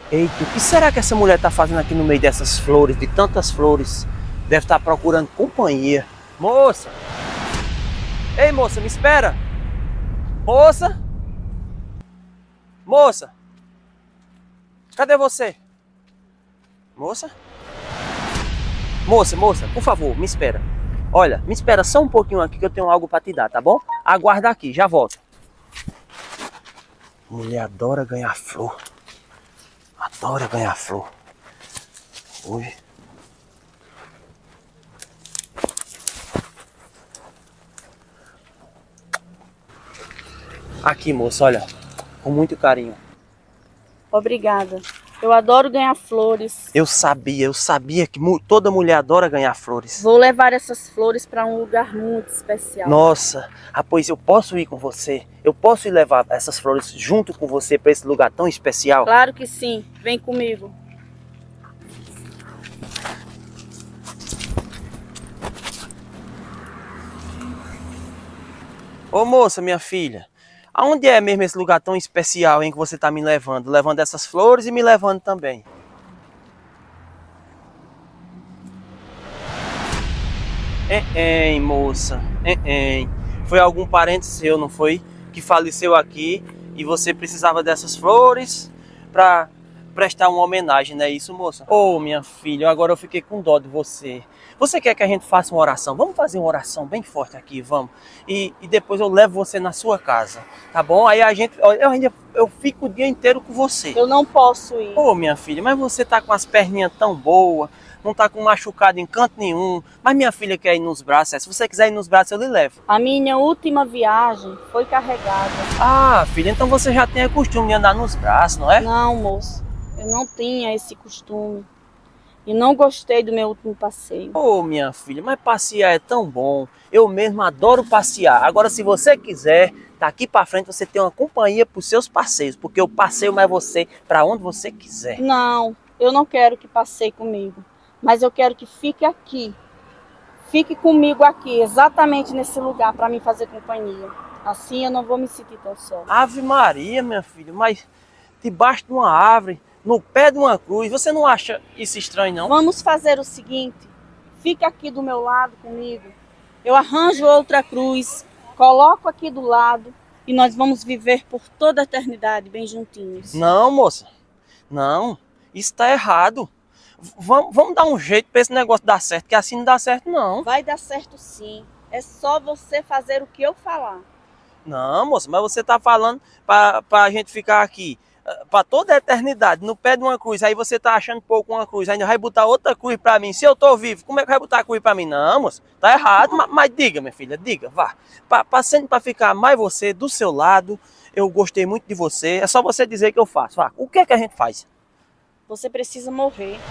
Eita, o que será que essa mulher tá fazendo aqui no meio dessas flores, de tantas flores? Deve estar procurando companhia. Moça! Ei, moça, me espera! Moça! Moça! Cadê você? Moça? Moça, por favor, me espera. Olha, me espera só um pouquinho aqui que eu tenho algo pra te dar, tá bom? Aguarda aqui, já volto. Mulher adora ganhar flor. Adora ganhar flor. Ui. Aqui, moça, olha. Com muito carinho. Obrigada. Eu adoro ganhar flores. Eu sabia que toda mulher adora ganhar flores. Vou levar essas flores para um lugar muito especial. Nossa, pois eu posso ir com você? Eu posso ir levar essas flores junto com você para esse lugar tão especial? Claro que sim. Vem comigo. Ô moça, minha filha, aonde é mesmo esse lugar tão especial, hein, que você tá me levando? Levando essas flores e me levando também. Moça, foi algum parente seu, não foi? Que faleceu aqui e você precisava dessas flores pra prestar uma homenagem, não é isso, moça? Ô, minha filha, agora eu fiquei com dó de você. Você quer que a gente faça uma oração? Vamos fazer uma oração bem forte aqui, vamos? E depois eu levo você na sua casa, tá bom? Aí eu fico o dia inteiro com você. Eu não posso ir. Ô, minha filha, mas você tá com as perninhas tão boas, não tá com machucado em canto nenhum. Mas minha filha quer ir nos braços. Se você quiser ir nos braços, eu lhe levo. A minha última viagem foi carregada. Ah, filha, então você já tem o costume de andar nos braços, não é? Não, moço. Eu não tinha esse costume. E não gostei do meu último passeio. Ô, minha filha, mas passear é tão bom. Eu mesmo adoro passear. Agora, se você quiser, daqui pra frente você tem uma companhia pros seus passeios. Porque eu passeio mais você pra onde você quiser. Não, eu não quero que passeie comigo. Mas eu quero que fique aqui. Fique comigo aqui, exatamente nesse lugar, para me fazer companhia. Assim eu não vou me sentir tão só. Ave Maria, minha filha, mas debaixo de uma árvore, no pé de uma cruz, você não acha isso estranho, não? Vamos fazer o seguinte, fique aqui do meu lado comigo. Eu arranjo outra cruz, coloco aqui do lado e nós vamos viver por toda a eternidade bem juntinhos. Não, moça, não, isso tá errado. Vamos dar um jeito para esse negócio dar certo, que assim não dá certo, não. Vai dar certo sim, é só você fazer o que eu falar. Não, moça, mas você tá falando pra gente ficar aqui para toda a eternidade, no pé de uma cruz. Aí você tá achando pouco uma cruz, ainda vai botar outra cruz para mim. Se eu tô vivo, como é que vai botar a cruz para mim? Não, moça, tá errado. Mas diga, minha filha, diga, vá. Para ficar mais você do seu lado, eu gostei muito de você. É só você dizer que eu faço. Vá. O que é que a gente faz? Você precisa morrer.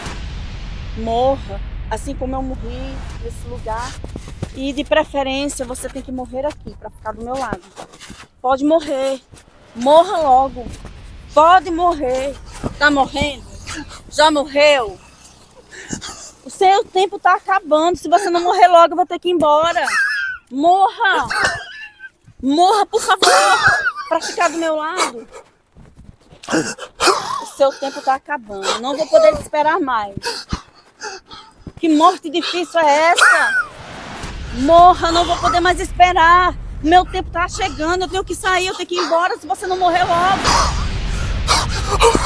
Morra, assim como eu morri nesse lugar. E de preferência você tem que morrer aqui, para ficar do meu lado. Pode morrer. Morra logo. Pode morrer. Tá morrendo? Já morreu? O seu tempo tá acabando. Se você não morrer logo, eu vou ter que ir embora. Morra. Morra, por favor, para ficar do meu lado. O seu tempo tá acabando. Não vou poder te esperar mais. Que morte difícil é essa? Morra, não vou poder mais esperar. Meu tempo tá chegando, eu tenho que sair, eu tenho que ir embora se você não morrer logo.